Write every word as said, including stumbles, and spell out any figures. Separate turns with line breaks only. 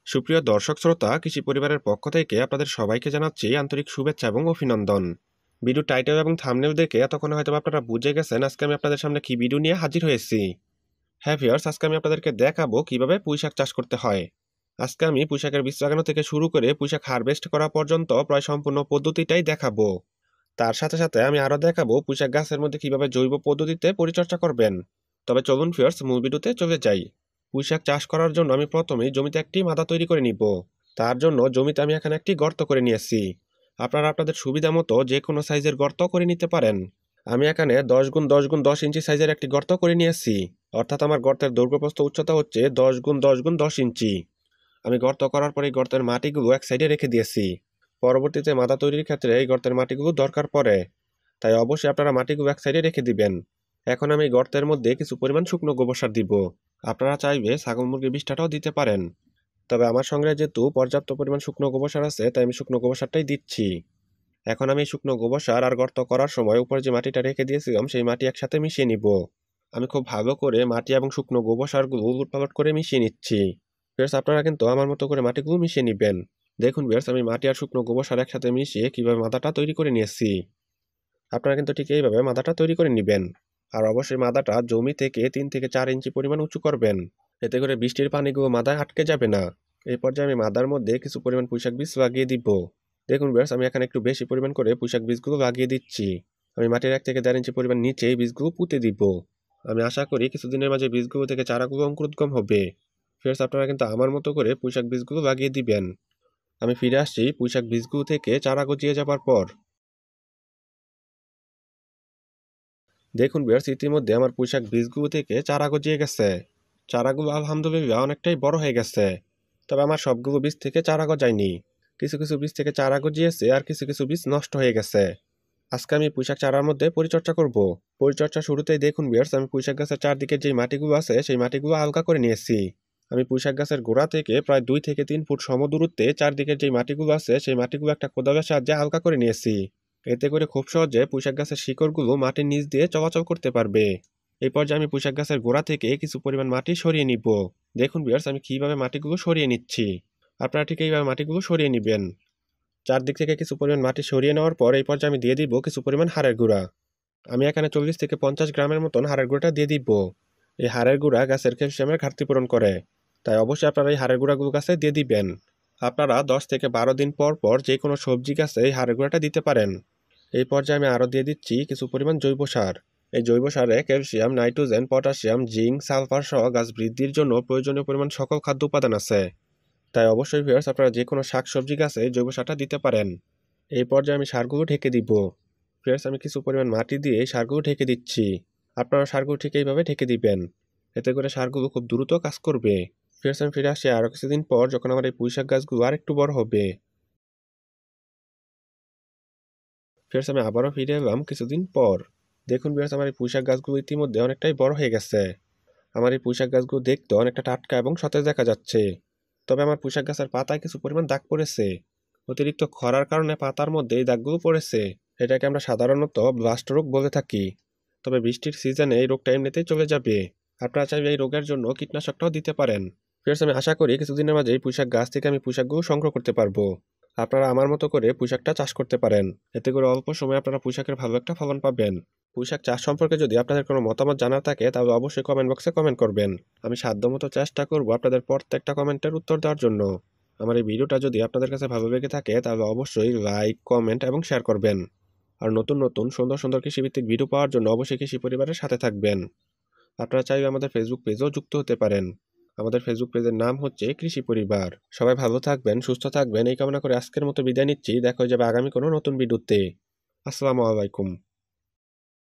সুপ্রিয় দর্শক শ্রোতা, কৃষি পরিবারের পক্ষ থেকে আপনাদের সবাইকে জানাচ্ছি আন্তরিক শুভেচ্ছা এবং অভিনন্দন। ভিডিও টাইটেল এবং থাম্বনেল দেখে এতক্ষণে হয়তো আপনারা বুঝে গেছেন আজকে আমি আপনাদের সামনে কি ভিডিও নিয়ে হাজির হয়েছি। হ্যাঁ ভিউয়ার্স, আজকে আমি আপনাদেরকে দেখাবো কিভাবে পুঁইশাক চাষ করতে হয়। আজকে আমি পুঁইশাকের বীজ লাগানো থেকে শুরু করে পুঁইশাক হারভেস্ট করা পর্যন্ত প্রায় সম্পূর্ণ পদ্ধতিটাই দেখাবো। তার সাথে সাথে আমি আরো দেখাবো পুঁইশাক গাছের মধ্যে কিভাবে জৈব পদ্ধতিতে পরিচর্যা করবেন। তবে চলুন ভিউয়ার্স, মূল ভিডিওতে চলে যাই। পুঁইশাক চাষ করার জন্য আমি প্রথমেই জমিতে একটি মাদা তৈরি করে নিব। তার জন্য জমিতে আমি এখানে একটি গর্ত করে নিয়েছি। আপনারা আপনাদের সুবিধা মতো যে কোনো সাইজের গর্ত করে নিতে পারেন। আমি এখানে দশ গুণ দশ গুণ দশ ইঞ্চি সাইজের একটি গর্ত করে নিয়েছি, অর্থাৎ আমার গর্তের দৈর্ঘ্যপ্রস্থ উচ্চতা হচ্ছে দশ গুণ দশ গুণ দশ ইঞ্চি। আমি গর্ত করার পরে এই গর্তের মাটিগুলো এক সাইডে রেখে দিয়েছি। পরবর্তীতে মাদা তৈরির ক্ষেত্রে এই গর্তের মাটিগুলো দরকার পড়ে, তাই অবশ্যই আপনারা মাটিগুলো এক সাইডে রেখে দিবেন। এখন আমি গর্তের মধ্যে কিছু পরিমাণ শুকনো গোবর সার দিব। আপনারা চাইবে ছাগল মুরগির বিষ্ঠাটাও দিতে পারেন, তবে আমার সঙ্গে যেহেতু পর্যাপ্ত পরিমাণ শুকনো গোবর সার আছে তাই আমি শুকনো গোবর সারটাই দিচ্ছি। এখন আমি শুকনো গোবর সার আর গর্ত করার সময় উপরে যে মাটিটা রেখে দিয়েছিলাম সেই মাটি একসাথে মিশিয়ে নিব। আমি খুব ভালো করে মাটি এবং শুকনো গোবর সারগুলো উলটপালট করে মিশিয়ে নিচ্ছি। বেশ, আপনারা কিন্তু আমার মতো করে মাটিগুলো মিশিয়ে নিবেন। দেখুন বেশ, আমি মাটি আর শুকনো গোবর সার একসাথে মিশিয়ে কিভাবে মাদাটা তৈরি করে নিয়েছি। আপনারা কিন্তু ঠিক এইভাবে মাদাটা তৈরি করে নেবেন। আর অবশ্যই মাদাটা জমি থেকে তিন থেকে চার ইঞ্চি পরিমাণ উঁচু করবেন, এতে করে বৃষ্টির পানিগুলো মাদায় আটকে যাবে না। এই পর্যায়ে আমি মাদার মধ্যে কিছু পরিমাণ পুঁইশাক বীজ লাগিয়ে দিব। দেখুন বেশ, আমি এখানে একটু বেশি পরিমাণ করে পুঁইশাক বীজগুলো লাগিয়ে দিচ্ছি। আমি মাটির এক থেকে দেড় ইঞ্চি পরিমাণ নিচে এই বীজগুলো পুঁতে দিব। আমি আশা করি কিছুদিনের মাঝে বীজগুলো থেকে চারাগুলো অঙ্কুরোদ্গম হবে। ফের আপনারা কিন্তু আমার মতো করে পুঁইশাক বীজগুলো লাগিয়ে দিবেন। আমি ফিরে আসছি পুঁইশাক বীজগুলো থেকে চারা গজিয়ে যাবার পর। দেখুন ভিউয়ার্স, ইতিমধ্যে আমার পুঁইশাক বীজগুলো থেকে চারা গজিয়ে গেছে। চারাগুলো আলহামদুলিল্লাহ অনেকটাই বড় হয়ে গেছে। তবে আমার সবগুলো বীজ থেকে চারা গজায়নি। কিছু কিছু বীজ থেকে চারা গজিয়েছে আর কিছু কিছু বীজ নষ্ট হয়ে গেছে। আজকে আমি পুঁইশাক চারার মধ্যে পরিচর্যা করব। পরিচর্যা শুরুতেই দেখুন ভিউয়ার্স, আমি পুঁইশাক গাছের চারদিকে যে মাটিগুলো আছে সেই মাটিগুলো আলগা করে নিয়েছি। আমি পুঁইশাক গাছের গোড়া থেকে প্রায় দুই থেকে তিন ফুট সম দূরত্বে চারদিকের যে মাটিগুলো আছে সেই মাটিগুলো একটা কোদালের সাহায্যে আলগা করে নিয়েছি। এতে করে খুব সহজে পুঁইশাক গাছের শিকড়গুলো মাটির নিচ দিয়ে চলাচল করতে পারবে। এই পর্যায়ে আমি পুঁইশাক গাছের গোড়া থেকে কিছু পরিমাণ মাটি সরিয়ে নিব। দেখুন ভিউয়ার্স, আমি কিভাবে মাটিগুলো সরিয়ে নিচ্ছি। আপনারা ঠিক এইভাবে মাটিগুলো সরিয়ে নেবেন। চারদিক থেকে কিছু পরিমাণ মাটি সরিয়ে নেওয়ার পর এই পর্যায়ে আমি দিয়ে দিব কিছু পরিমাণ হাড়ের গুঁড়া। আমি এখানে চল্লিশ থেকে পঞ্চাশ গ্রামের মতন হাড়ের গুঁড়াটা দিয়ে দিব। এই হাড়ের গুঁড়া গাছের ক্যালসিয়ামের ঘাটতি পূরণ করে, তাই অবশ্যই আপনারা এই হাড়ের গুঁড়াগুলো গাছে দিয়ে দিবেন। আপনারা দশ থেকে বারো দিন পর পর যে কোনো সবজি গাছে এই হাড়ের গুঁড়াটা দিতে পারেন। এই পর্যায়ে আমি আরও দিয়ে দিচ্ছি কিছু পরিমাণ জৈব সার। এই জৈব সারে calcium, nitrogen, potassium, zinc, sulphur সহ গাছ বৃদ্ধির জন্য প্রয়োজনীয় পরিমাণ সকল খাদ্য উপাদান আছে, তাই অবশ্যই ভিউয়ার্স আপনারা যে কোনো শাকসবজি গাছে জৈব সারটা দিতে পারেন। এই পর্যায়ে আমি সারগুলো ঢেকে দিব। ভিউয়ার্স, আমি কিছু পরিমাণ মাটি দিয়ে এই সারগুলো ঢেকে দিচ্ছি। আপনারা সারগুলো ঠিক এইভাবে ঢেকে দিবেন, এতে করে সারগুলো খুব দ্রুত কাজ করবে। ভিউয়ার্স, আমি ফিরে আসি আরও কিছুদিন পর যখন আমার এই পুঁইশাক গাছগুলো আর একটু বড় হবে। ভিউয়ার্স, আমি আবারও ফিরে এলাম কিছুদিন পর। দেখুন ভিউয়ার্স, আমার এই পুঁইশাক গাছগুলো ইতিমধ্যে অনেকটাই বড় হয়ে গেছে। আমার এই পুঁইশাক গাছগুলো দেখতে অনেকটা টাটকা এবং সতেজ দেখা যাচ্ছে। তবে আমার পুঁইশাক গাছের পাতায় কিছু পরিমাণ দাগ পড়েছে। অতিরিক্ত খরার কারণে পাতার মধ্যে এই দাগগুলো পড়েছে। এটাকে আমরা সাধারণত ব্লাস্ট রোগ বলে থাকি। তবে বৃষ্টির সিজনে এই রোগটা এমনিতেই চলে যাবে। আপনারা চাইলে এই রোগের জন্য কীটনাশকটাও দিতে পারেন। ফিরস, আমি আশা করি কিছুদিনের মাঝে এই পুঁইশাক গাছ থেকে আমি পুঁইশাকগুলো সংগ্রহ করতে পারবো। আপনারা আমার মতো করে পুঁইশাকটা চাষ করতে পারেন। এতে করে অল্প সময়ে আপনারা পুঁইশাকের ভালো একটা ফলন পাবেন। পুঁইশাক চাষ সম্পর্কে যদি আপনাদের কোনো মতামত জানার থাকে তাহলে অবশ্যই কমেন্ট বক্সে কমেন্ট করবেন। আমি সাধ্যমতো চেষ্টা করব আপনাদের প্রত্যেকটা কমেন্টের উত্তর দেওয়ার জন্য। আমার এই ভিডিওটা যদি আপনাদের কাছে ভালো লেগে থাকে তাহলে অবশ্যই লাইক, কমেন্ট এবং শেয়ার করবেন। আর নতুন নতুন সুন্দর সুন্দর কৃষিভিত্তিক ভিডিও পাওয়ার জন্য অবশ্যই কৃষি পরিবারের সাথে থাকবেন। আপনারা চাইলে আমাদের ফেসবুক পেজেও যুক্ত হতে পারেন। আমাদের ফেসবুক পেজের নাম হচ্ছে কৃষি পরিবার। সবাই ভালো থাকবেন, সুস্থ থাকবেন এই কামনা করে আজকের মতো বিদায় নিচ্ছি। দেখা হয়ে যাবে আগামী কোনো নতুন ভিডিওতে। আসসালামু আলাইকুম।